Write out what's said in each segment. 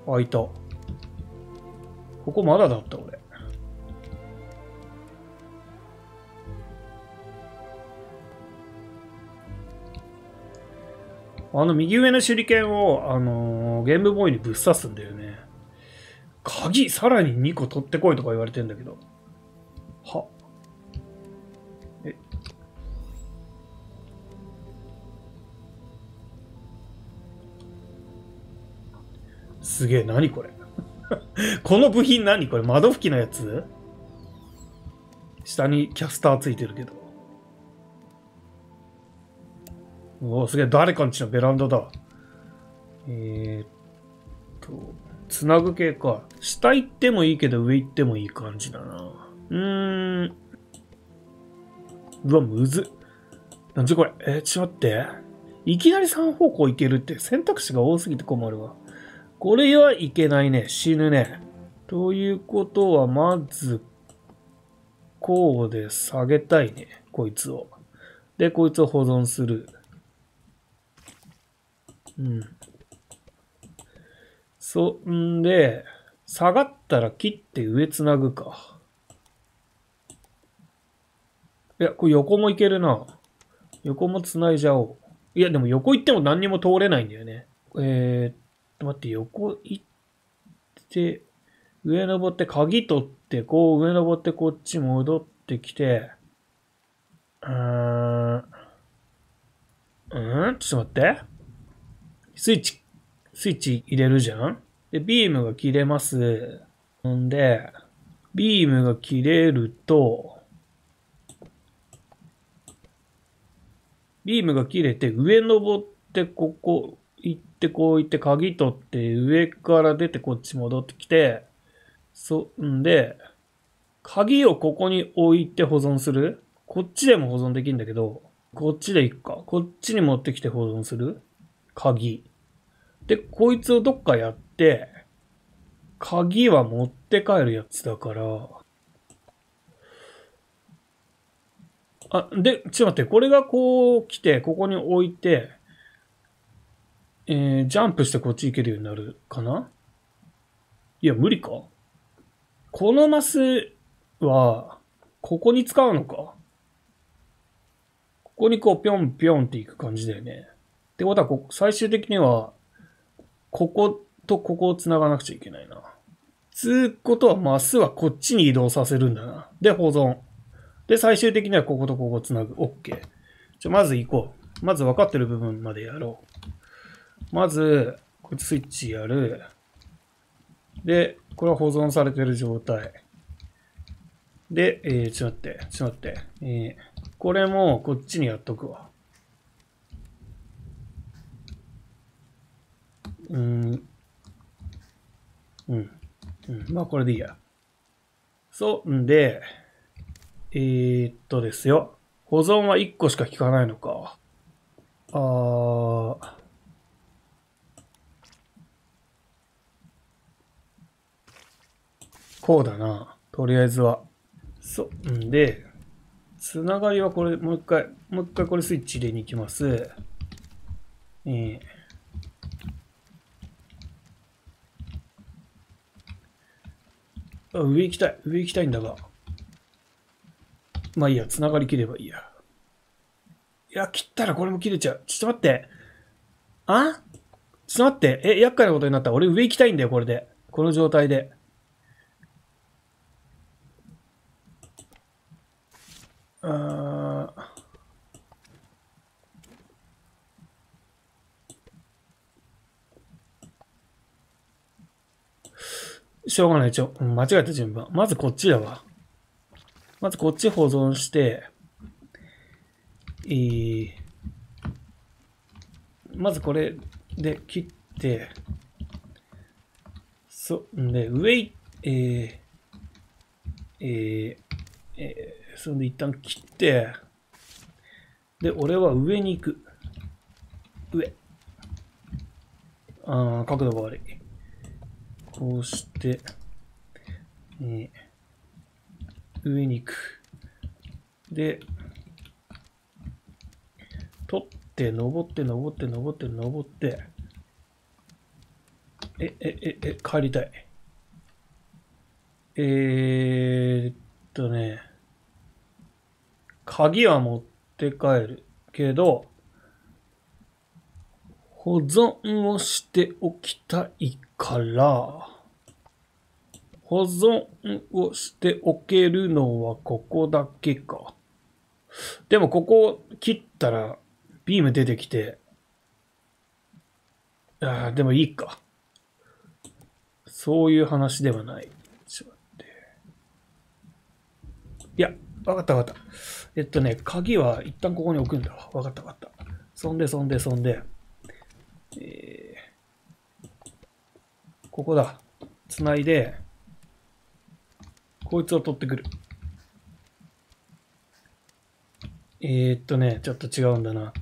開いた。ここまだだった、俺。右上の手裏剣を、ゲームボーイにぶっ刺すんだよね。鍵、さらに2個取ってこいとか言われてんだけど。は。え。すげえ、何これ。この部品何これ、窓拭きのやつ？下にキャスターついてるけど。おお、すげえ、誰かんちのベランダだ。つなぐ系か。下行ってもいいけど上行ってもいい感じだな。うわ、むずっ。なんじゃこれ。ちょっと待って。いきなり3方向行けるって選択肢が多すぎて困るわ。これはいけないね。死ぬね。ということは、まず、こうで下げたいね。こいつを。で、こいつを保存する。うん。んで、下がったら切って上つなぐか。いや、これ横もいけるな。横もつないじゃおう。いや、でも横行っても何にも通れないんだよね。待って、横行って、上登って鍵取って、こう上登ってこっち戻ってきて、ちょっと待って。スイッチ入れるじゃん。で、ビームが切れます。んで、ビームが切れると、ビームが切れて上登ってここ行ってこう行って鍵取って上から出てこっち戻ってきて、んで、鍵をここに置いて保存する。こっちでも保存できるんだけど、こっちで行くか。こっちに持ってきて保存する。鍵。で、こいつをどっかやって、鍵は持って帰るやつだから、で、ちょっと待って、これがこう来て、ここに置いて、ジャンプしてこっち行けるようになるかな？いや、無理か？このマスは、ここに使うのか？ここにこう、ぴょんぴょんっていく感じだよね。ってことは、最終的には、こことここを繋がなくちゃいけないな。つうことは、マスはこっちに移動させるんだな。で、保存。で、最終的にはこことここを繋ぐ。OK。まず行こう。まず分かってる部分までやろう。まず、こいつスイッチやる。で、これは保存されてる状態。で、ちょっと待って。これもこっちにやっとくわ。まあこれでいいや。んで、ですよ。保存は1個しか効かないのか。こうだな。とりあえずは。んで、つながりはこれ、もう一回これスイッチ入れに行きます。上行きたいんだが。まあいいや、つながり切ればいいや。いや、切ったらこれも切れちゃう。ちょっと待って。ちょっと待って。厄介なことになった。俺上行きたいんだよ、これで。この状態で。しょうがない。間違えた順番。まずこっちだわ。まずこっち保存して、まずこれで切って、で、それで一旦切って、で、俺は上に行く。上。角度が悪い。こうして、上に行く。で、取って、登って、 帰りたい。鍵は持って帰るけど、保存をしておきたいから、保存をしておけるのはここだけか。でもここ切ったらビーム出てきて、でもいいか。そういう話ではない。ちょっと待って。いや、わかったわかった。鍵は一旦ここに置くんだわ。わかったわかった。そんで、ここだ。繋いで、こいつを取ってくる。ちょっと違うんだな。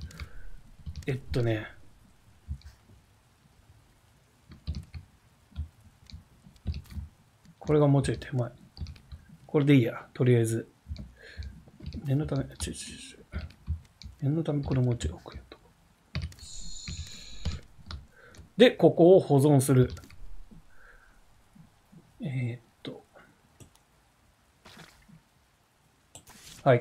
これがもうちょい手前。これでいいや。とりあえず。念のため、念のためこれもうちょい置くよと。で、ここを保存する。はい。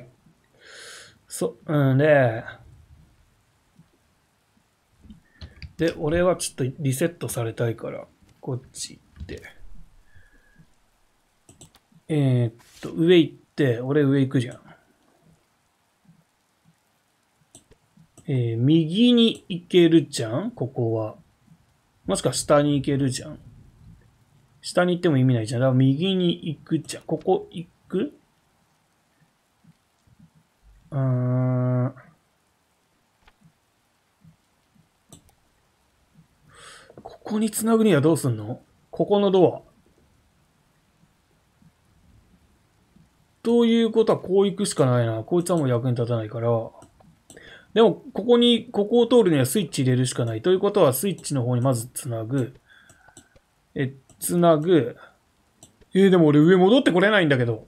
で、俺はちょっとリセットされたいから、こっち行って。上行って、俺上行くじゃん。右に行けるじゃんここは。もしくは下に行けるじゃん。下に行っても意味ないじゃん。だから右に行くじゃん。ここ行く？ここに繋ぐにはどうすんの？ここのドア。ということはこう行くしかないな。こいつはもう役に立たないから。でも、ここを通るにはスイッチ入れるしかない。ということはスイッチの方にまず繋ぐ。繋ぐ。でも俺上戻ってこれないんだけど。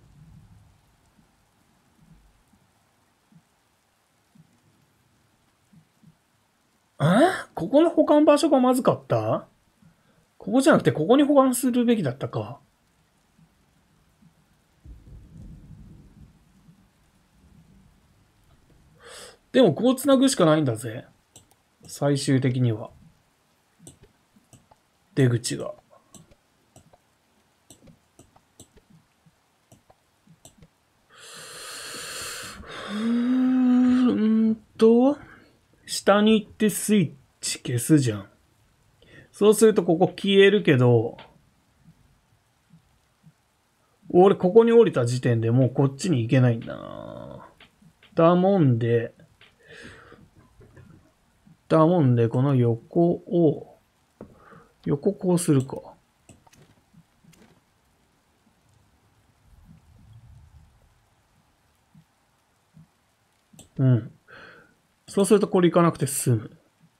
ここの保管場所がまずかった？ここじゃなくてここに保管するべきだったか。でもこう繋ぐしかないんだぜ。最終的には。出口が。下に行ってスイッチ消すじゃん。そうするとここ消えるけど、俺ここに降りた時点でもうこっちに行けないんだな。だもんで、この横こうするか。うん。そうするとこれ行かなくて済む。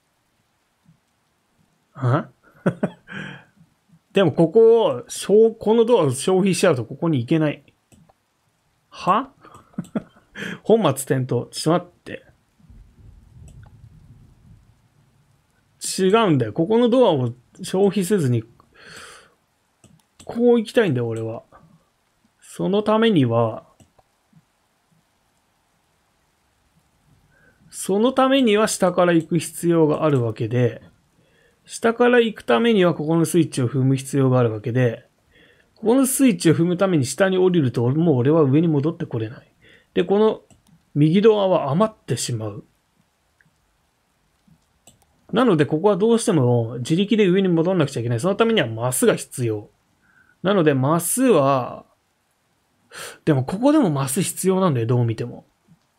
でもこのドアを消費しちゃうとここに行けない。は本末転倒。ちょっと待って。違うんだよ。ここのドアを消費せずに、こう行きたいんだよ、俺は。そのためには下から行く必要があるわけで、下から行くためにはここのスイッチを踏む必要があるわけで、ここのスイッチを踏むために下に降りると、もう俺は上に戻ってこれない。で、この右ドアは余ってしまう。なので、ここはどうしても自力で上に戻んなくちゃいけない。そのためにはマスが必要。なので、マスは、でもここでもマス必要なんだよ、どう見ても。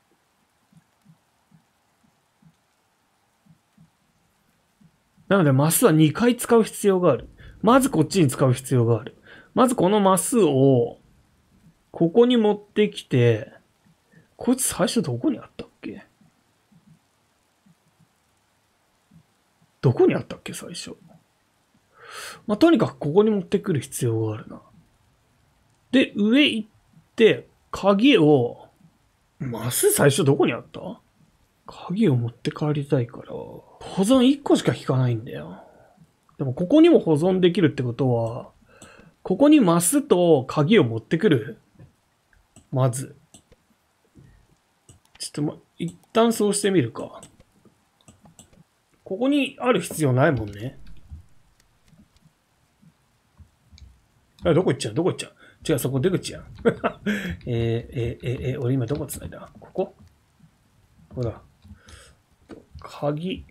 なので、マスは2回使う必要がある。まずこっちに使う必要がある。まずこのマスを、ここに持ってきて、こいつ最初どこにあったっけ？どこにあったっけ最初。とにかくここに持ってくる必要があるな。で、上行って、鍵を、マス最初どこにあった？鍵を持って帰りたいから、保存1個しか引かないんだよ。 でもここにも保存できるってことは、ここにマスと鍵を持ってくる？まず。ちょっと一旦そうしてみるか。ここにある必要ないもんね。どこ行っちゃう？どこ行っちゃう？違う、そこ出口やん。俺今どこ繋いだ？ここ？ほら。鍵。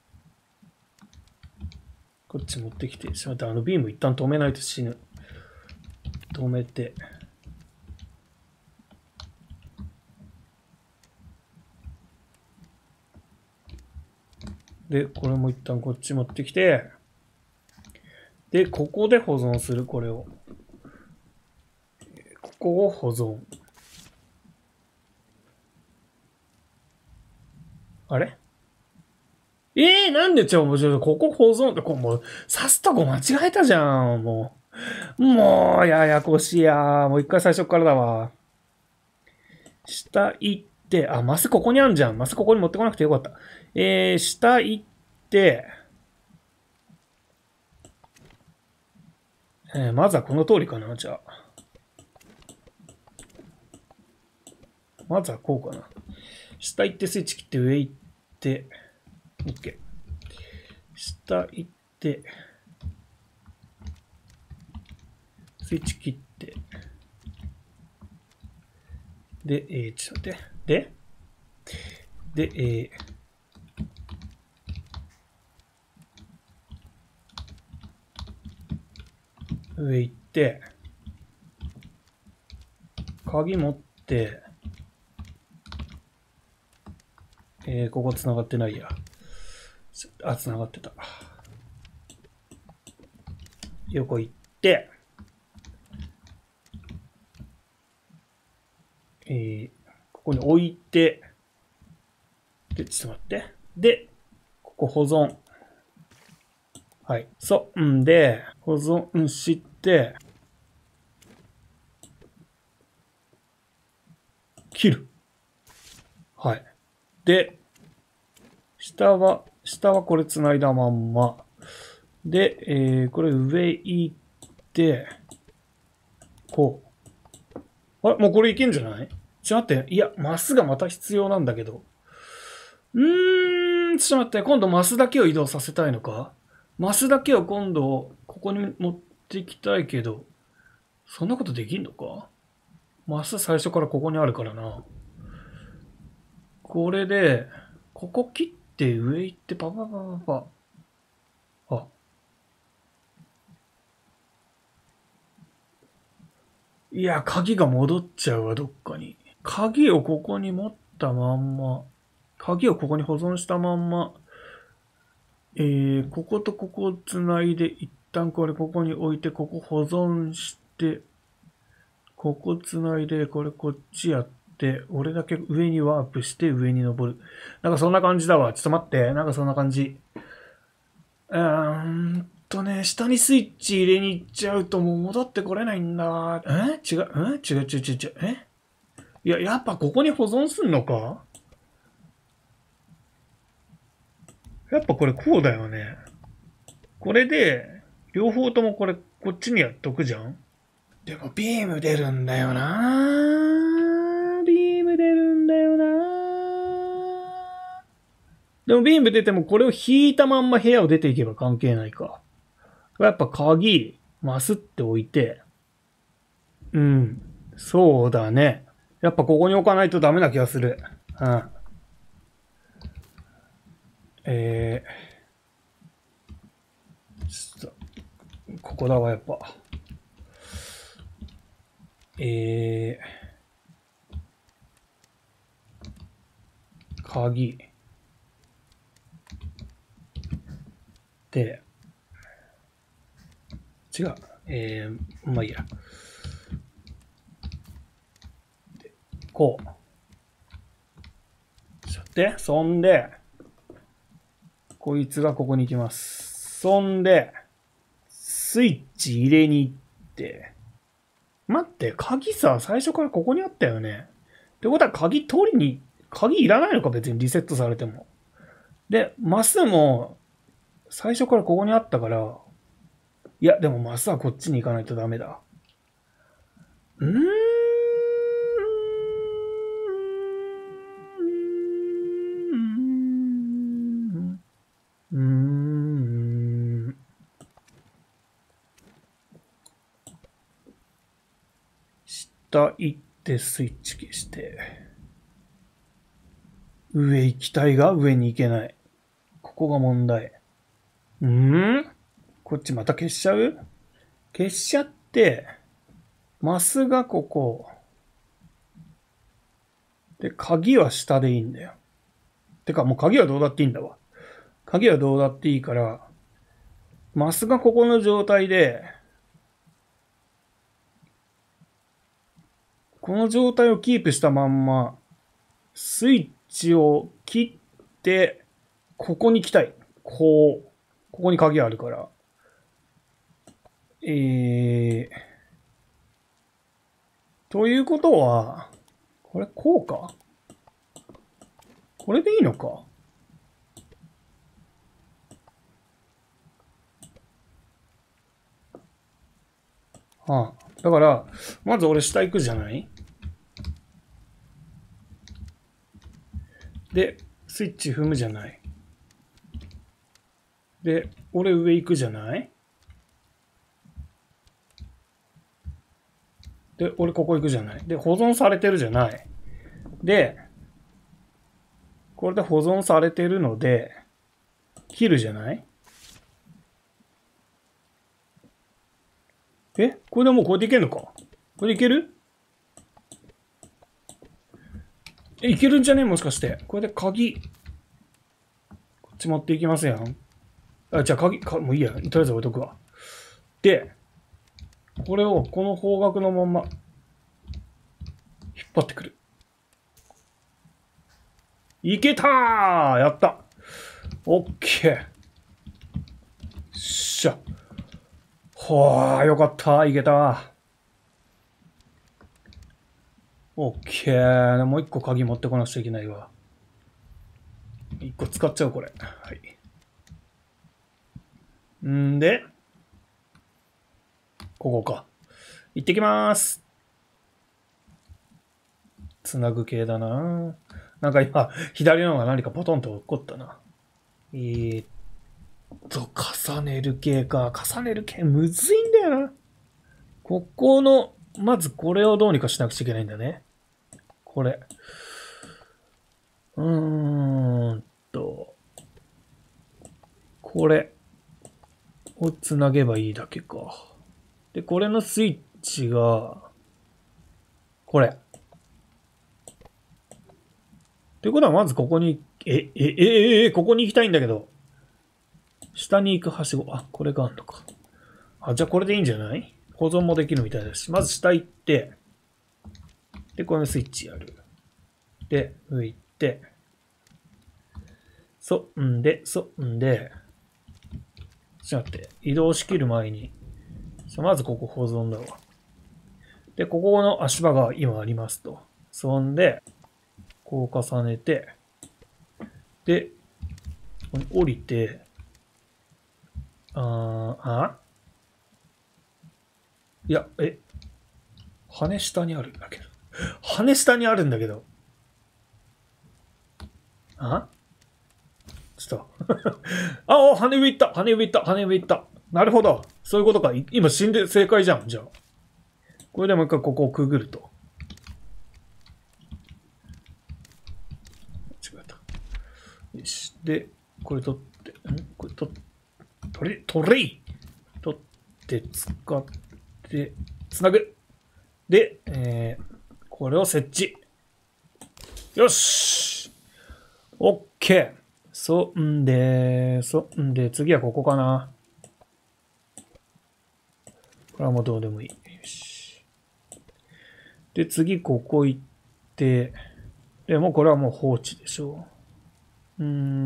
こっち持ってきて。ちょっと待って、ビーム一旦止めないと死ぬ。止めて。で、これも一旦こっち持ってきて。で、ここで保存する、これを。ここを保存。あれ？なんでここ保存って、もう、刺すとこ間違えたじゃん、もう、ややこしいや。もう一回最初からだわ。下行って、マスここにあんじゃん。マスここに持ってこなくてよかった。下行って、まずはこの通りかな、じゃあ。まずはこうかな。下行ってスイッチ切って上行って、OK。下行って、スイッチ切って、で、ちょっと待って。で、上行って、鍵持って、ここ繋がってないや。繋がってた。横行って、ここに置いて、で、ちょっと待って。で、ここ保存。はい。んで、保存して、切る。はい。で、下はこれ繋いだまんま。で、これ上行って、こう。もうこれいけんじゃない？ちょっと待って。いや、マスがまた必要なんだけど。ちょっと待って。今度マスだけを移動させたいのか？マスだけを今度、ここに持ってきたいけど、そんなことできんのか？マス最初からここにあるからな。これで、ここ切って上行ってパパパパパ。いや、鍵が戻っちゃうわ、どっかに。鍵をここに持ったまんま。鍵をここに保存したまんま。こことここをつないで、一旦これここに置いて、ここ保存して、ここつないで、これこっちやって、俺だけ上にワープして上に登る。なんかそんな感じだわ。ちょっと待って。なんかそんな感じ。下にスイッチ入れに行っちゃうともう戻ってこれないんだ。違う。いや、やっぱここに保存すんのか？やっぱこれこうだよね。これで、両方ともこっちにやっとくじゃん？でもビーム出るんだよな。ビーム出るんだよな。でもビーム出てもこれを引いたまんま部屋を出ていけば関係ないか。やっぱ鍵、マスって置いて、そうだね。やっぱここに置かないとダメな気がする。ちょっと、ここだわ、やっぱ。鍵。で、違う。まあいいや。こう。そんで、こいつがここに行きます。そんで、スイッチ入れに行って、待って、鍵さ、最初からここにあったよね。ってことは鍵いらないのか別にリセットされても。で、マスも、 最初からここにあったから、いや、でもマスはこっちに行かないとダメだ。うーん。うーん。下行ってスイッチ消して。上行きたいが上に行けない。ここが問題。こっちまた消しちゃう？消しちゃって、マスがここ。で、鍵は下でいいんだよ。てかもう鍵はどうだっていいんだわ。鍵はどうだっていいから、マスがここの状態で、この状態をキープしたまんま、スイッチを切って、ここに来たい。ここに鍵あるから。ということは、これこうか？これでいいのか？はあ。だから、まず俺下行くじゃない？で、スイッチ踏むじゃない？で、俺上行くじゃない？で、俺ここ行くじゃない？で、保存されてるじゃない？で、これで保存されてるので、切るじゃない？これでもうこれでいけるのか？これでいける？いけるんじゃね？もしかして。これで鍵、こっち持っていきますやん。あ、じゃあ鍵、もういいや。とりあえず置いとくわ。で、これをこの方角のまま、引っ張ってくる。いけたー！やった！オッケー。しゃ。ほー、よかった。いけた。オッケー。もう一個鍵持ってこなくちゃいけないわ。一個使っちゃう、これ。はい。んで、ここか。行ってきまーす。つなぐ系だな。なんか今、左のが何かポトンと落っこったな。重ねる系か。重ねる系むずいんだよな。ここの、まずこれをどうにかしなくちゃいけないんだね。これ。これをつなげばいいだけか。で、これのスイッチが、これ。ってことはまずここに、ここに行きたいんだけど。下に行くはしご。あ、これがあんのか。あ、じゃあこれでいいんじゃない？保存もできるみたいだし。まず下行って、で、このスイッチやる。で、上行って、ちょっと待って、移動しきる前に、まずここ保存だわ。で、ここの足場が今ありますと。そんで、こう重ねて、で、ここに降りて、いや、羽下にあるんだけど。羽下にあるんだけど。ちょっと。羽上行った。羽上行った。羽上行った。なるほど。そういうことか。今死んで正解じゃん。じゃあ。これでもう一回ここをくぐると。違った。よし。で、これ取って、これ取って使って、つなぐ。で、これを設置。よし !OK! 次はここかな。これはもうどうでもいい。よし。で、次ここ行って、で、もうこれはもう放置でしょう。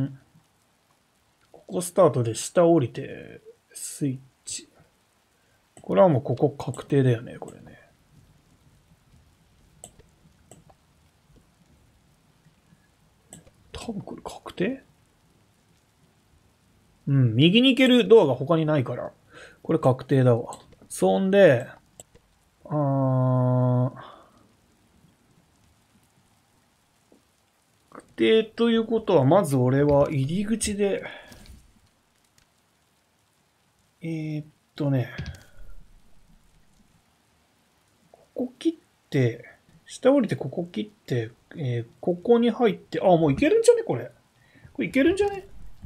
ここスタートで下降りて、スイッチ。これはもうここ確定だよね、これね。多分これ確定？ うん、右に行けるドアが他にないから。これ確定だわ。そんで、確定ということは、まず俺は入り口で、ね、ここ切って、下降りてここ切って、ここに入って、あ、もういけるんじゃねこれ。これいけるんじゃね。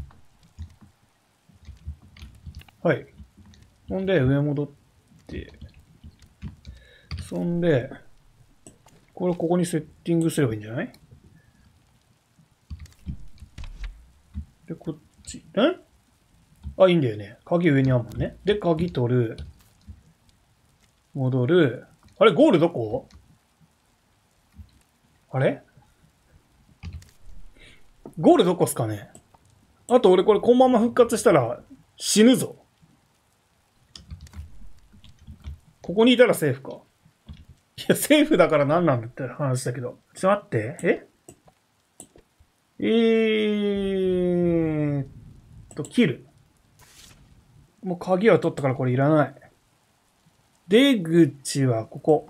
はい。ほんで、上戻って、そんで、これここにセッティングすればいいんじゃない？で、こっち。あ、いいんだよね。鍵上にあるもんね。で、鍵取る。戻る。あれ、ゴールどこ？あれ？ゴールどこっすかね？あと俺これこのまま復活したら死ぬぞ。ここにいたらセーフか。いや、セーフだから何なんだって話だけど。ちょっと待って。切る。もう鍵は取ったからこれいらない。出口はここ。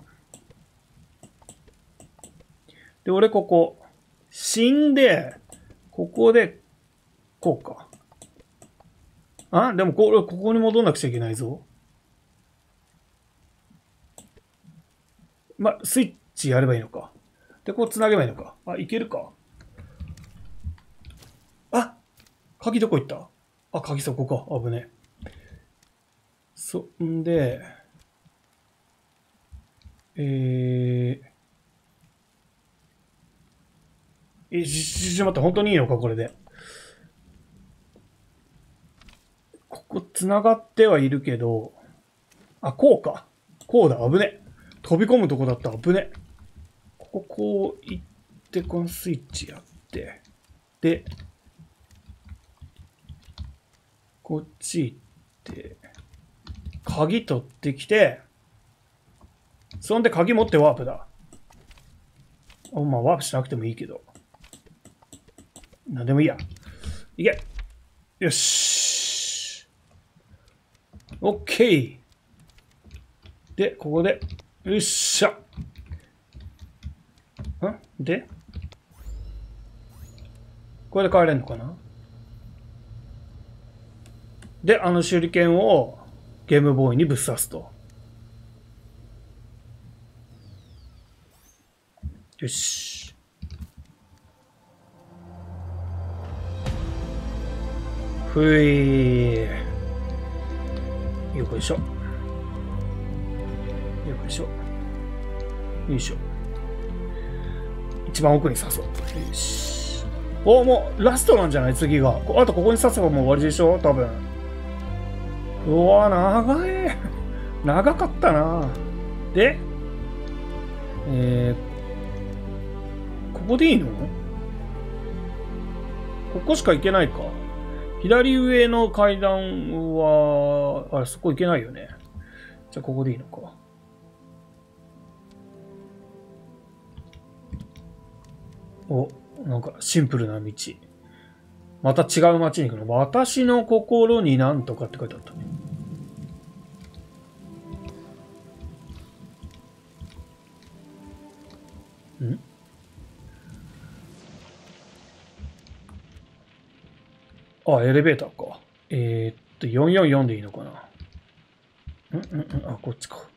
で、俺ここ。死んで、ここで、こうか。でもここに戻んなくちゃいけないぞ。スイッチやればいいのか。で、こう繋げばいいのか。いけるか。鍵どこ行った？鍵そこか。危ね。そんで、ちょ待って、本当にいいのか、これで。ここ繋がってはいるけど、こうか。こうだ、危ね。飛び込むとこだった、危ね。こう行って、このスイッチやって、で、こっち行って、鍵取ってきて、そんで鍵持ってワープだ。ワープしなくてもいいけど。なんでもいいや。いけ！よし！オッケー！で、ここで、よっしゃ！で、これで帰れんのかな？で、手裏剣をゲームボーイにぶっ刺すと。よし。ふい。よいしょ。よいしょ。よいしょ。一番奥に刺そう。よし。もうラストなんじゃない？次が。あとここに刺せばもう終わりでしょ？多分。うわ、長い。長かったな。で、ここでいいの？ここしか行けないか。左上の階段は、そこ行けないよね。じゃあここでいいのか。なんかシンプルな道。また違う街に行くの。私の心になんとかって書いてあったね。エレベーターか。444でいいのかな。こっちか。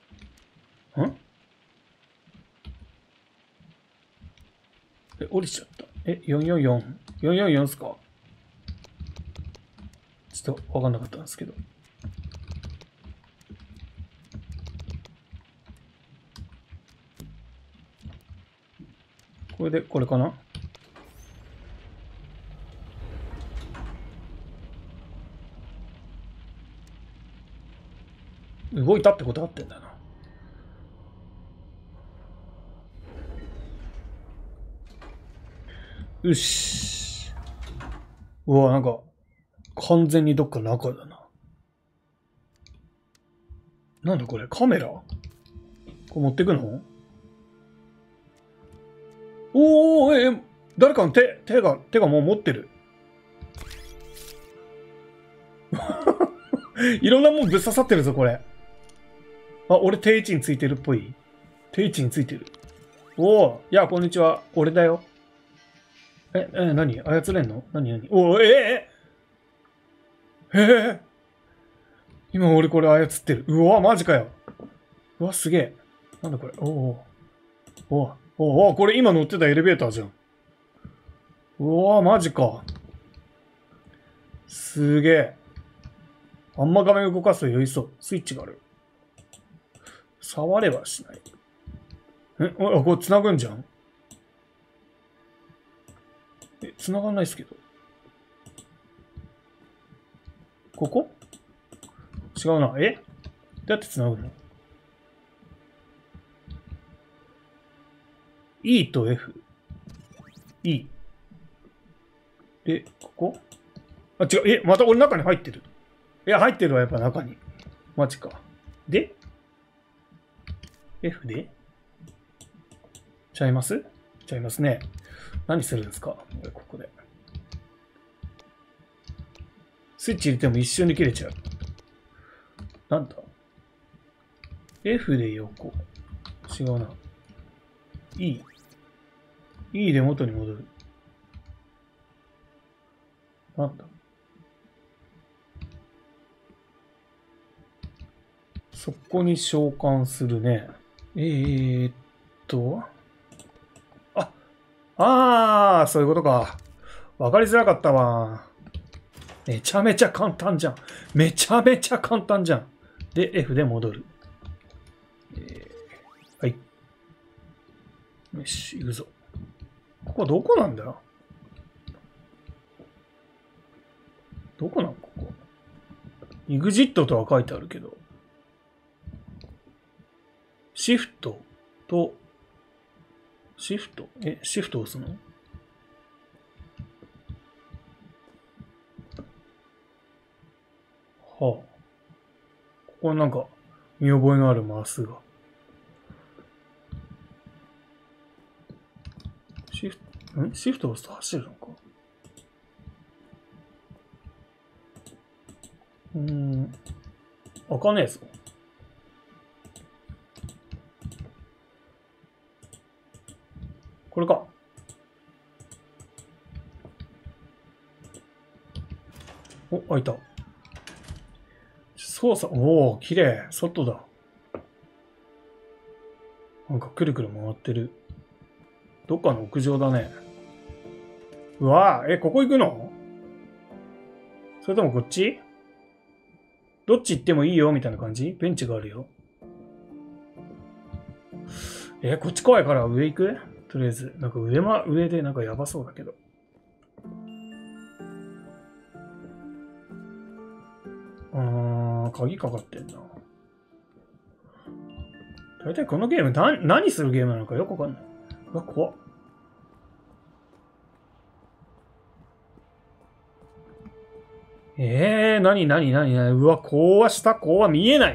降りちゃった。444。444っすか？ちょっとわかんなかったんですけど。これで、これかな？動いたってことあってんだな。よし。うわ、なんか、完全にどっか中だな。なんだこれ、カメラ？これ持ってくの？誰かの手がもう持ってる。 いろんなもんぶっ刺さってるぞ、これ。あ、俺定位置についてるっぽい。定位置についてる。おお、いや、こんにちは。俺だよ。何操れんの何おお、今俺これ操ってる。うわ、マジかよ。うわ、すげえ。なんだこれ。これ今乗ってたエレベーターじゃん。うわ、マジか。すげえ。あんま画面動かすと酔いそう。スイッチがある。触れはしない。これ繋ぐんじゃん。繋がんないっすけど。ここ違うな。どうやって繋ぐの？ E と F。E。で、ここあ、違う。また俺中に入ってる。いや、入ってるわ、やっぱ中に。マジか。で ?F でちゃいますね。何するんですかここで。スイッチ入れても一瞬で切れちゃう。なんだ ?F で横。違うな。E。E で元に戻る。なんだそこに召喚するね。そういうことか。わかりづらかったわ。めちゃめちゃ簡単じゃん。めちゃめちゃ簡単じゃん。で、F で戻る。はい。よし、行くぞ。ここどこなんだよ。どこなんここ。EXIT とは書いてあるけど。シフトと、シフト押すの？はあ。ここはなんか、見覚えのあるマスが。シフト押すと走るのか。開かねえぞ。これか。お、開いた。操作、おお、綺麗。外だ。なんかくるくる回ってる。どっかの屋上だね。うわぁ、ここ行くの？それともこっち？どっち行ってもいいよみたいな感じ？ベンチがあるよ。こっち怖いから上行く？とりあえず。なんか上でなんかやばそうだけど。鍵かかってんな。大体このゲーム何するゲームなのかよくわかんない。うわ、怖っ。何うわ、怖見えない。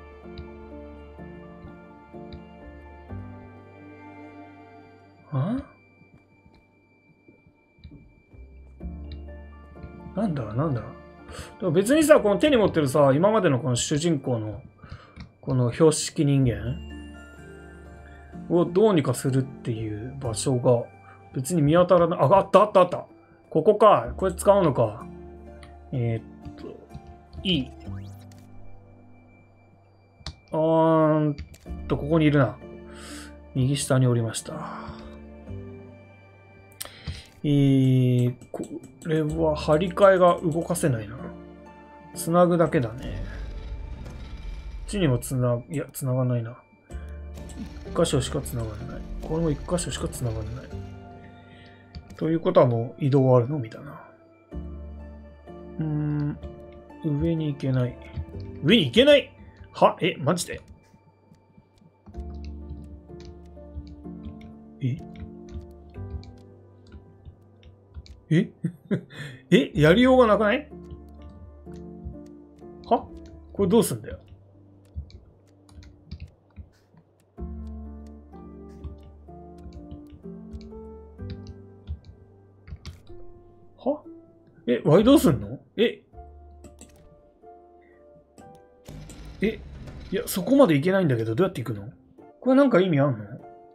なんだでも別にさ、この手に持ってるさ、今までのこの主人公の、この標識人間をどうにかするっていう場所が別に見当たらない。あった。ここか。これ使うのか。いい。ここにいるな。右下におりました。これは張り替えが動かせないな。つなぐだけだね。こっちにも繋がないな。一箇所しか繋がらない。これも一箇所しか繋がらない。ということはもう移動あるのみたいな。上に行けない。上に行けない？は？マジで？やりようがなくない？は？これどうすんだよ。は？ワイどうすんの？ え、いや、そこまで行けないんだけど、どうやって行くの？これなんか意味あんの？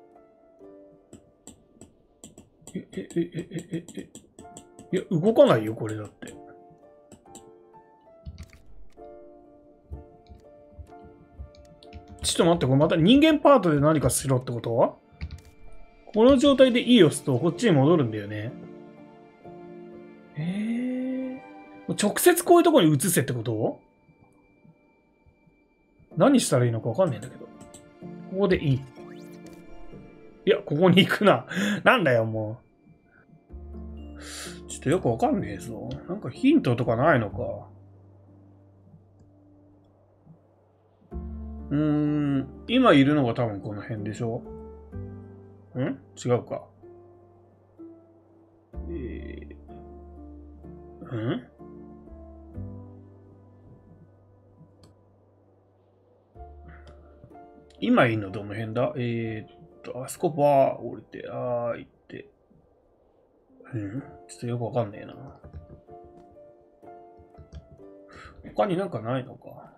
いや、動かないよ、これだって。ちょっと待って、これまた人間パートで何かしろってことは？この状態で E を押すとこっちに戻るんだよね。直接こういうとこに移せってこと？何したらいいのかわかんないんだけど。ここでいい。いや、ここに行くな。なんだよ、もう。ちょっとよくわかんねえぞ。なんかヒントとかないのか。今いるのが多分この辺でしょ？違うか。今いるのどの辺だ？あそこバー降りて、行って。ちょっとよくわかんねえな。他になんかないのか。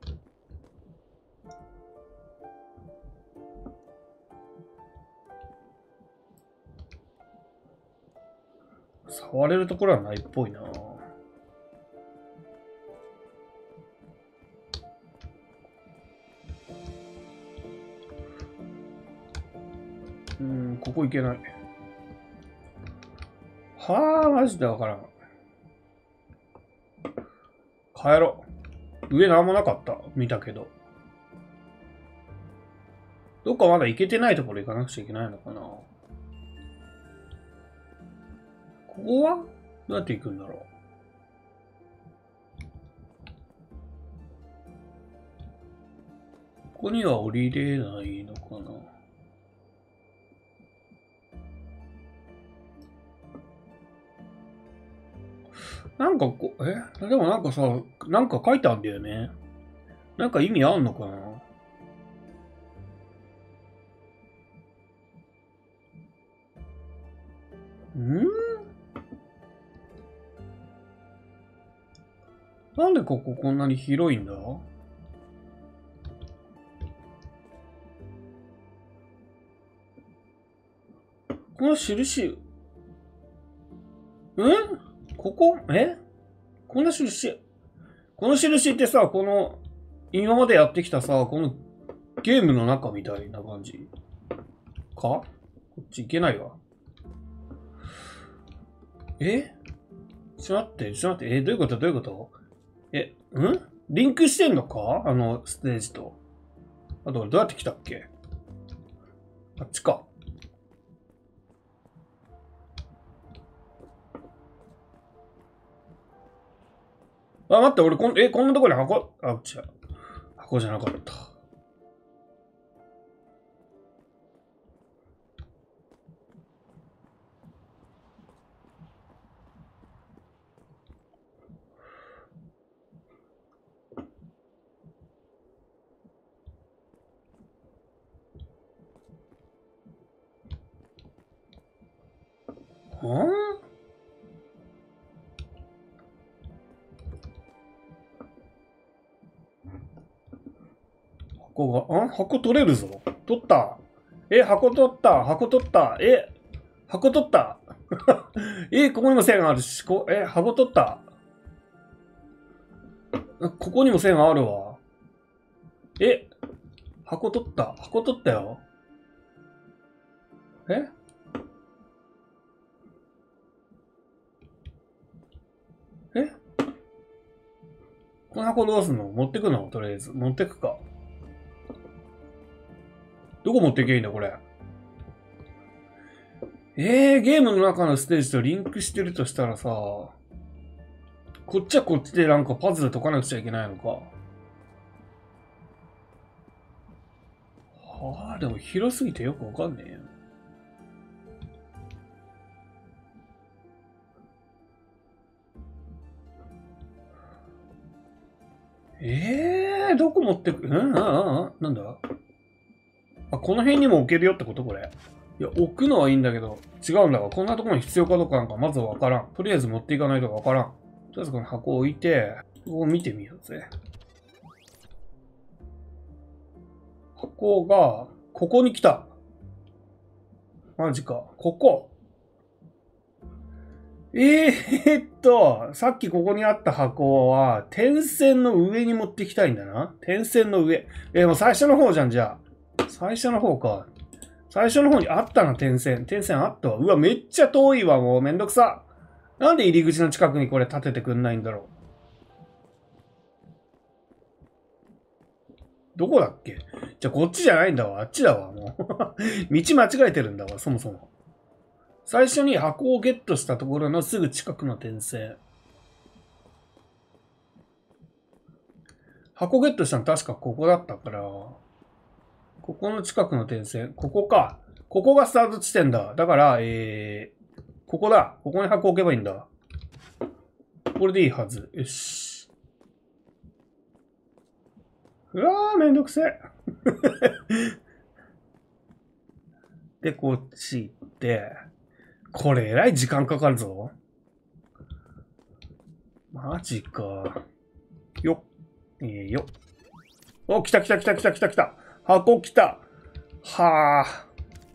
触れるところはないっぽいな。ここ行けない。はあ、マジでわからん。帰ろう。上なんもなかった。見たけど。どっかまだ行けてないところ行かなくちゃいけないのかな。ここはどうやって行くんだろう。ここには降りれないのかな。なんかでもなんかさ、なんか書いてあるんだよね。なんか意味あんのかな。なんでこここんなに広いんだ？この印、こここんな印、この印ってさ、今までやってきたさ、このゲームの中みたいな感じか？こっち行けないわ。ちょっと待って、どういうことリンクしてんのか？あのステージと。あと、どうやって来たっけ？あっちか。待って、俺こんなとこに違う。箱じゃなかった。箱取れるぞ。取った。箱取った。箱取った。ここにも線があるし、箱取った。ここにも線があるわ。箱取った。箱取ったよ。この箱どうすんの？持ってくの？とりあえず。持ってくか。どこ持ってけばいいんだ、これ。ゲームの中のステージとリンクしてるとしたらさ、こっちはこっちでなんかパズル解かなくちゃいけないのか。でも広すぎてよくわかんねえよ。どこ持ってく？なんだ？この辺にも置けるよってこと？これ。いや、置くのはいいんだけど、違うんだわ。こんなところに必要かどうかなんかまずわからん。とりあえず持っていかないとわからん。とりあえずこの箱を置いて、ここを見てみようぜ。 箱が、ここに来た。マジか。ここ。さっきここにあった箱は、点線の上に持ってきたいんだな。点線の上。もう最初の方じゃん、じゃあ。最初の方か。最初の方にあったな、点線。点線あったわ。うわ、めっちゃ遠いわ、もうめんどくさ。なんで入り口の近くにこれ立ててくんないんだろう。どこだっけ？じゃあこっちじゃないんだわ。あっちだわ、もう。道間違えてるんだわ、そもそも。最初に箱をゲットしたところのすぐ近くの点線。箱ゲットしたの確かここだったから、ここの近くの点線。ここか。ここがスタート地点だ。だから、ここだ。ここに箱置けばいいんだ。これでいいはず。よし。うわー、めんどくせえ。で、こっち行って、これえらい時間かかるぞ。マジか。よっ。よっ。お、来た来た来た来た来た来た。箱来た。はあ。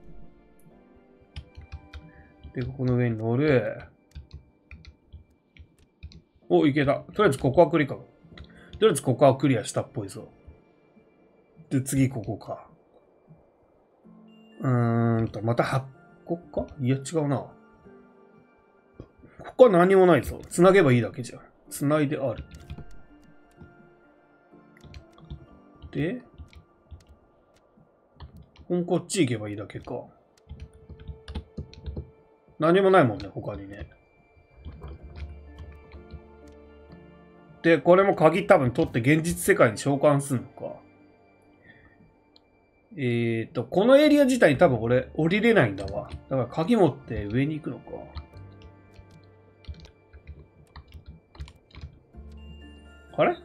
で、ここの上に乗る。お、いけた。とりあえずここはクリアか。とりあえずここはクリアしたっぽいぞ。で、次ここか。また箱か？いや、違うな。ここは何もないぞ。繋げばいいだけじゃん。繋いである。で、こっち行けばいいだけか。何もないもんね、他にね。で、これも鍵多分取って現実世界に召喚するのか。このエリア自体に多分俺降りれないんだわ。だから鍵持って上に行くのか。あれ？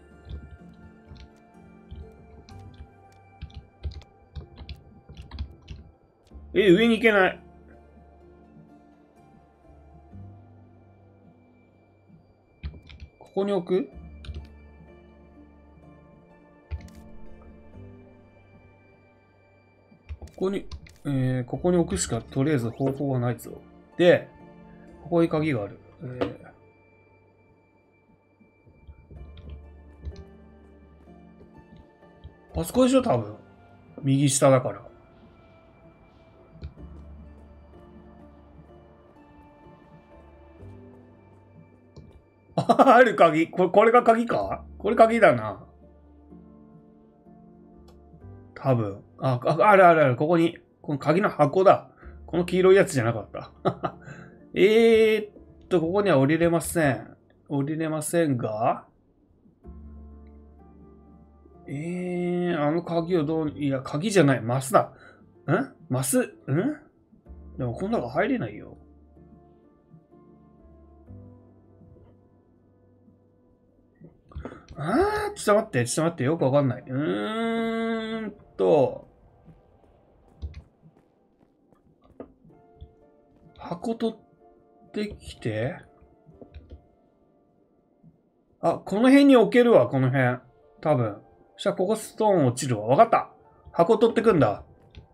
上に行けない。ここに置く？ここに置くしかとりあえず方法はないぞ。で、ここに鍵がある。あそこでしょ多分。右下だから。ある鍵。これが鍵か？これ鍵だな。多分。あるあるある。ここに。この鍵の箱だ。この黄色いやつじゃなかった。ここには降りれません。降りれませんが、あの鍵をいや、鍵じゃない。マスだ。マスでもこの中入れないよ。ちょっと待って、ちょっと待って、よくわかんない。箱取ってきて。あ、この辺に置けるわ、この辺。多分。そしたらここストーン落ちるわ。わかった。箱取ってくんだ。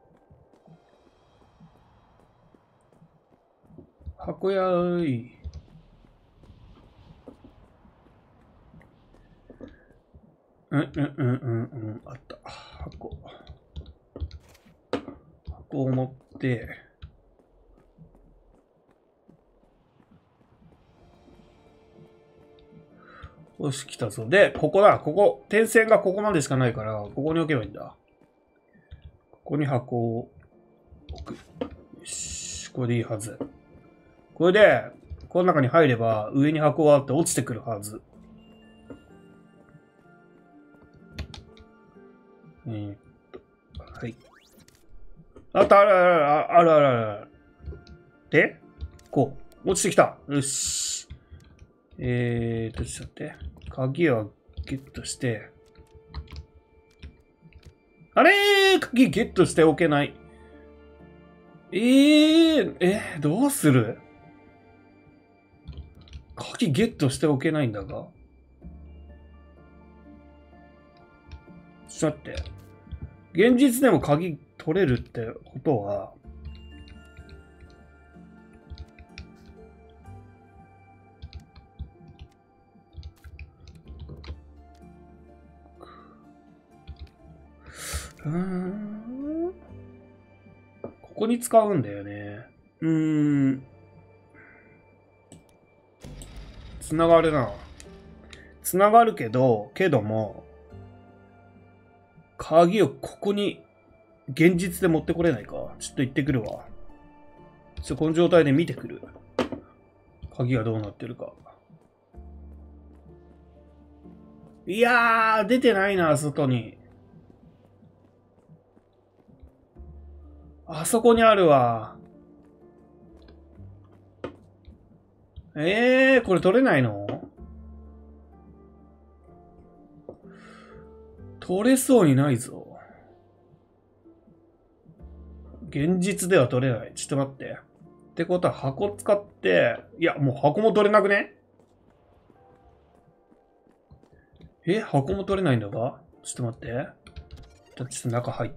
箱やーい。あった。箱を持って、よし、来たぞ。で、ここだ。ここ、点線がここまでしかないから、ここに置けばいいんだ。ここに箱を置く。よし、これでいいはず。これで、この中に入れば、上に箱があって落ちてくるはず。はい。あった、あるあるあるある。で、こう、落ちてきた。よし。ちょっと待って。鍵をゲットして。あれー、鍵ゲットしておけない。どうする？鍵ゲットしておけないんだが。ちょっと待って。 現実でも鍵取れるってことは、ここに使うんだよね。つながるな。つながるけども、鍵をここに現実で持ってこれないか。ちょっと行ってくるわ。この状態で見てくる。鍵がどうなってるか。いやー、出てないな、外に。あそこにあるわ。これ取れないの？取れそうにないぞ。現実では取れない。ちょっと待って。ってことは箱使って、いや、もう箱も取れなくね？箱も取れないんだが？ちょっと待って。ちょっと中入って。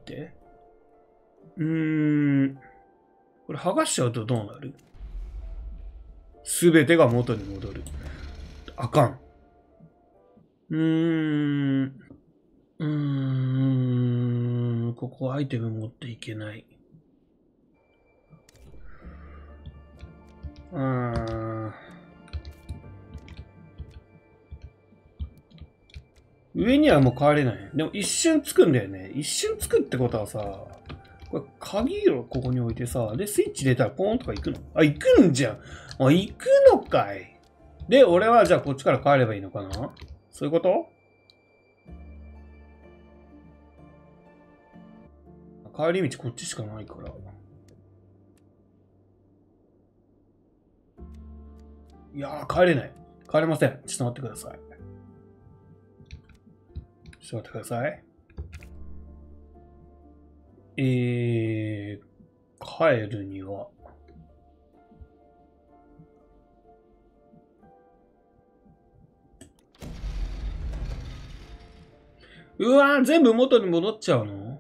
これ剥がしちゃうとどうなる？すべてが元に戻る。あかん。ここアイテム持っていけない。上にはもう帰れない。でも一瞬つくんだよね。一瞬つくってことはさ、これ鍵をここに置いてさ、で、スイッチ入れたらポーンとか行くの？あ、行くんじゃん。あ、行くのかい。で、俺はじゃあこっちから帰ればいいのかな？そういうこと？帰り道こっちしかないから。いやー、帰れない。帰れません。ちょっと待ってください。ちょっと待ってください。帰るには、うわー、全部元に戻っちゃうの？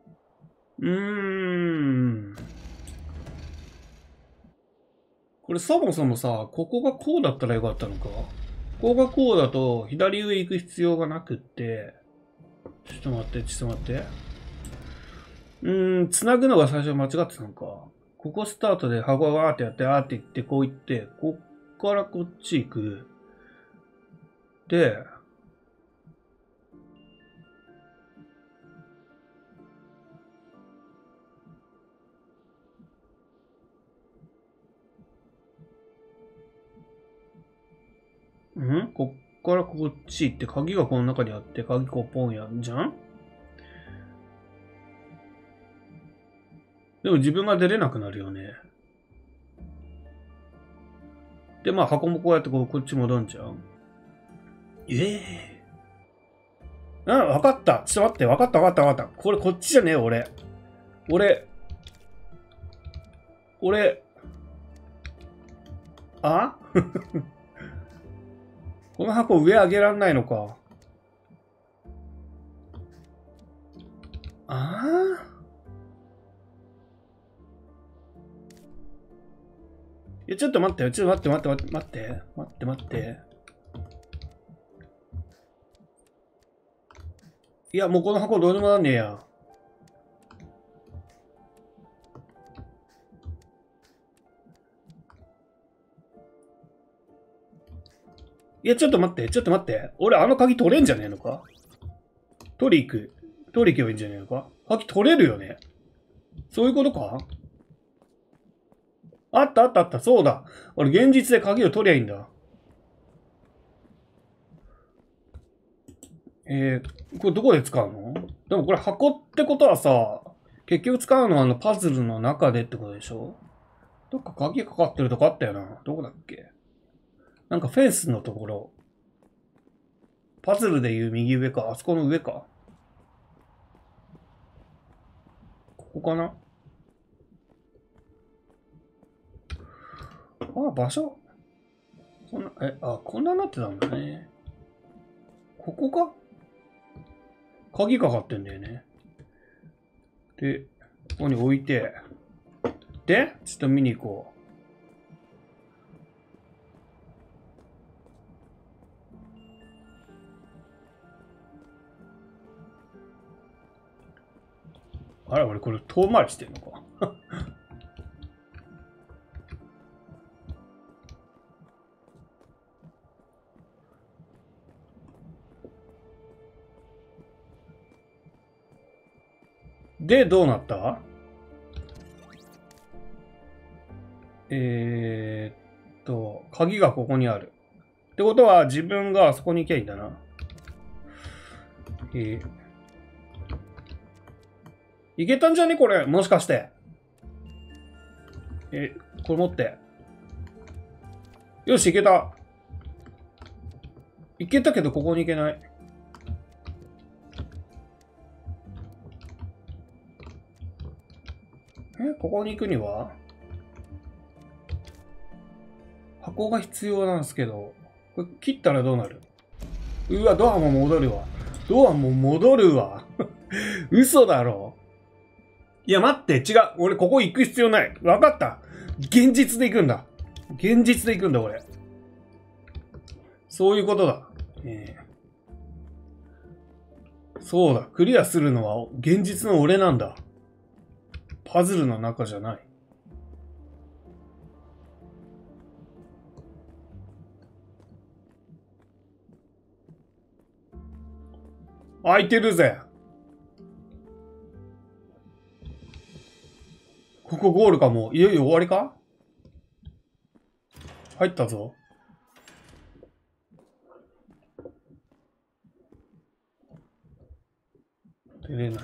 これそもそもさ、ここがこうだったらよかったのか？ここがこうだと左上行く必要がなくって、ちょっと待って、ちょっと待って。繋ぐのが最初間違ってたのか。ここスタートで箱がわーってやって、あーって行って、こう行って、こっからこっち行く。で、こっからこっち行って、鍵がこの中にあって、鍵こうポンやんじゃん？でも自分が出れなくなるよね。で、まあ箱もこうやってこっち戻んじゃん。わかった。ちょっと待って、わかったわかったわかった。これこっちじゃねえよ、俺。あこの箱上上げらんないのか。いや、ちょっと待ってよ。ちょっと待って。待って。いや、もうこの箱どうにもなんねえや。いや、ちょっと待って。俺、あの鍵取れんじゃねえのか？取り行けばいいんじゃねえのか？鍵取れるよね。そういうことか？あった。そうだ。俺、現実で鍵を取りゃいいんだ。これどこで使うの？でもこれ箱ってことはさ、結局使うのはパズルの中でってことでしょ？どっか鍵かかってるとこあったよな。どこだっけ？なんかフェンスのところ。パズルでいう右上か。あそこの上か。ここかな？場所こんな、こんななってたんだね。ここか？鍵かかってんだよね。 で、ここに置いて、で、ちょっと見に行こう。あれ、俺これ遠回りしてんのか。で、どうなった？鍵がここにある。ってことは、自分があそこに行きゃいいんだな。いけたんじゃねこれ。もしかして。これ持って。よし、いけた。いけたけど、ここに行けない。ここに行くには箱が必要なんですけど、これ切ったらどうなる？うわ、ドアも戻るわ。ドアも戻るわ。嘘だろ。いや、待って、違う。俺、ここ行く必要ない。わかった。現実で行くんだ。現実で行くんだ、俺。そういうことだ。そうだ。クリアするのは現実の俺なんだ。パズルの中じゃない。開いてるぜ。ここゴールかも。いよいよ終わりか？入ったぞ。出れない。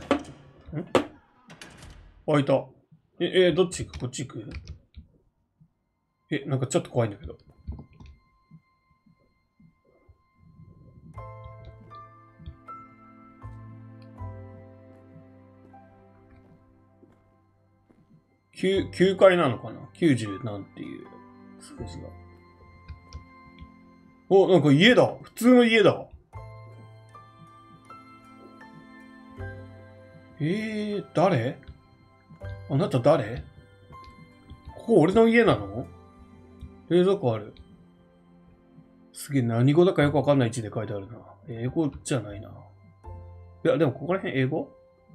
開いた。どっち行く？こっち行く？なんかちょっと怖いんだけど。9階なのかな？ 90 なんていう数字が。お、なんか家だ。普通の家だ。誰？あなた誰？ここ俺の家なの？冷蔵庫ある。すげえ何語だかよくわかんない字で書いてあるな。英語じゃないな。いや、でもここら辺英語？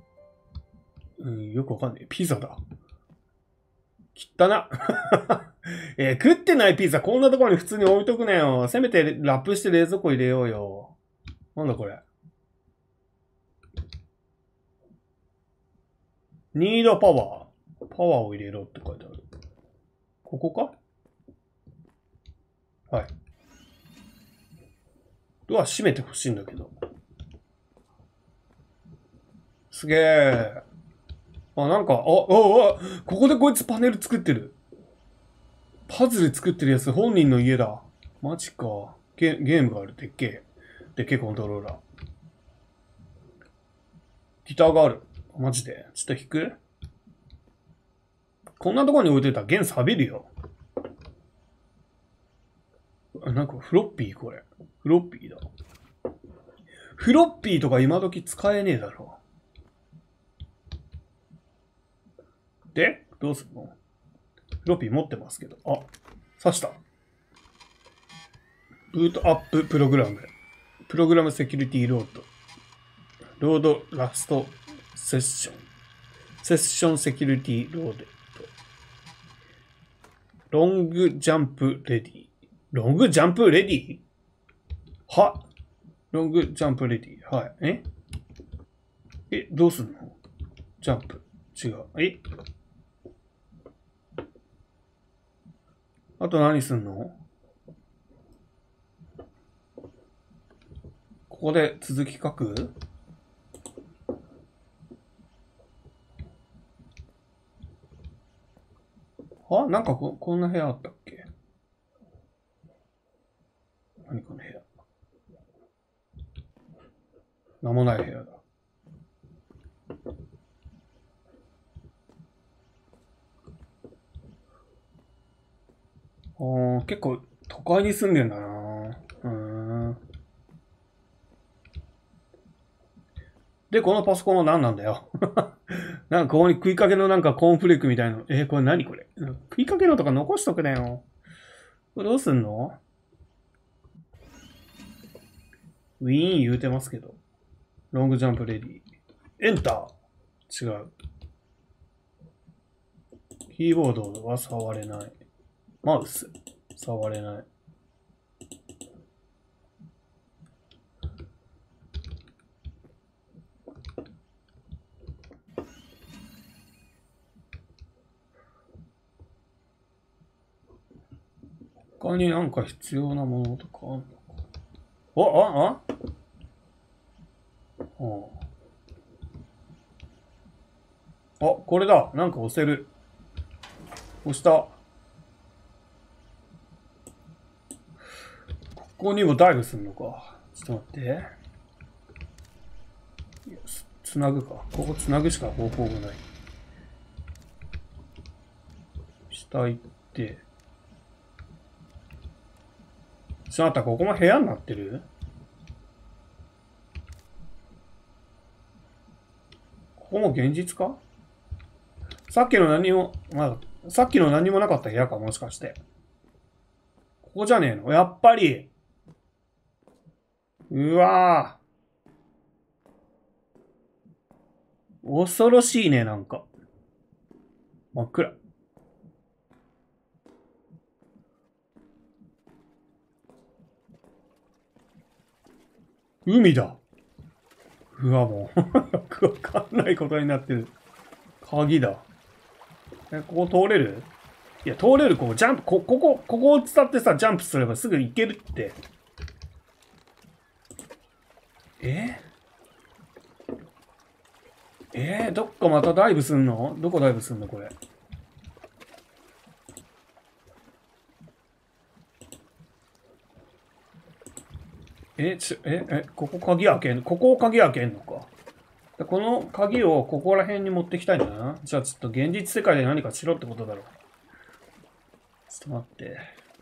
よくわかんない。ピザだ。汚な。食ってないピザこんなところに普通に置いとくなよ。せめてラップして冷蔵庫入れようよ。なんだこれ。ニードパワー。パワーを入れろって書いてある。ここか？はい。ドア閉めてほしいんだけど。すげえ。なんか、ここでこいつパネル作ってる。パズル作ってるやつ本人の家だ。マジか。ゲームがある。でっけえコントローラー。ギターがある。マジで。ちょっと弾く？こんなところに置いといたら弦錆びるよ。なんかフロッピーこれ。フロッピーだ。フロッピーとか今時使えねえだろ。でどうするの？フロッピー持ってますけど。刺した。ブートアッププログラム。プログラムセキュリティロード。ロードラストセッション。セッションセキュリティロード。ロングジャンプレディ。ロングジャンプレディ？ロングジャンプレディ。はい。どうすんの？ジャンプ。違う。あと何すんの？ここで続き書く？なんかこんな部屋あったっけ？何この部屋。名もない部屋だ。結構都会に住んでんだな。で、このパソコンは何なんだよ。 なんかここに食いかけのなんかコーンフレークみたいな。これ何これ食いかけのとか残しとくなよ。これどうすんの？ウィーン言うてますけど。ロングジャンプレディ。エンター。違う。キーボードは触れない。マウス。触れない。他になんか必要なものとかあんのか。これだ。なんか押せる。押した。ここにもダイブするのか。ちょっと待って。つなぐか。ここつなぐしか方法がない。下行って。ちょっと待った、ここも部屋になってる？ここも現実か？さっきの何もなかった部屋か、もしかして。ここじゃねえの？やっぱり。うわぁ。恐ろしいね、なんか。真っ暗。海だ。うわ、もう。よくわかんないことになってる。鍵だ。ここ通れる？いや、通れる。ここ、ジャンプ、ここを伝ってさ、ジャンプすればすぐ行けるって。どっかまたダイブすんの？どこダイブすんのこれ。ここ鍵開けんの？ここを鍵開けんのか。この鍵をここら辺に持ってきたいんだな。じゃあちょっと現実世界で何かしろってことだろう。ちょっと待って。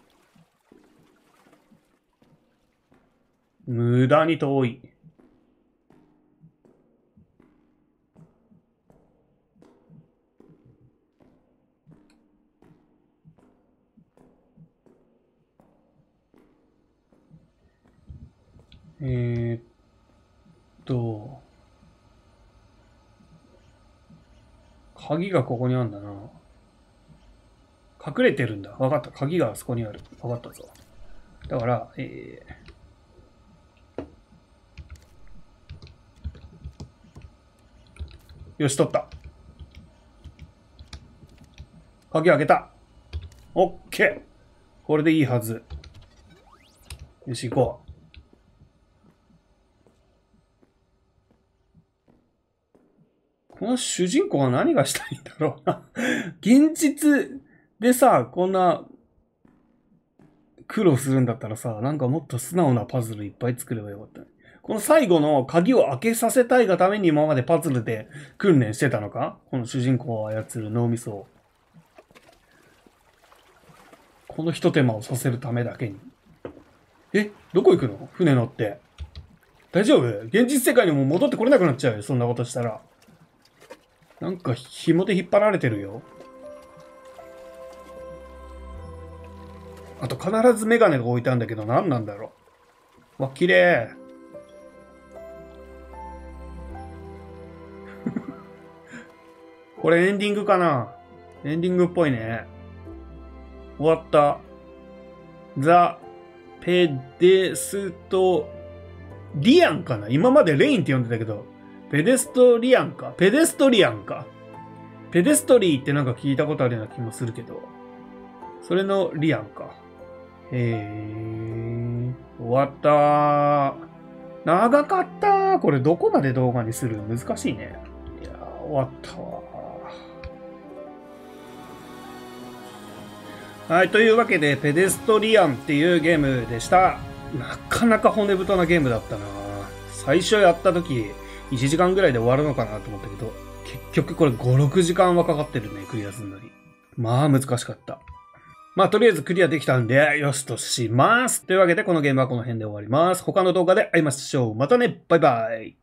無駄に遠い。鍵がここにあるんだな。隠れてるんだ。わかった。鍵があそこにある。わかったぞ。だから、よし、取った。鍵開けた。オッケー。これでいいはず。よし、行こう。この主人公は何がしたいんだろうな。現実でさ、こんな苦労するんだったらさ、なんかもっと素直なパズルいっぱい作ればよかったね。この最後の鍵を開けさせたいがために今までパズルで訓練してたのか？この主人公を操る脳みそを。この一手間をさせるためだけに。どこ行くの？船乗って。大丈夫？現実世界にも戻ってこれなくなっちゃうよ、そんなことしたら。なんか紐で引っ張られてるよ。あと必ずメガネが置いたんだけど何なんだろう。わ、綺麗。これエンディングかな？エンディングっぽいね。終わった。ザ・ペデストリアンかな？今までレインって呼んでたけど、ペデストリアンか。ペデストリアンか。ペデストリーってなんか聞いたことあるような気もするけど。それのリアンか。終わったー。長かったー。これどこまで動画にする？難しいね。いやー、終わったわー。はい、というわけで、ペデストリアンっていうゲームでした。なかなか骨太なゲームだったな。最初やった時、1時間ぐらいで終わるのかなと思ったけど、結局これ5、6時間はかかってるね、クリアするのに。まあ難しかった。まあとりあえずクリアできたんで、よしとします。というわけでこのゲームはこの辺で終わります。他の動画で会いましょう。またね、バイバイ。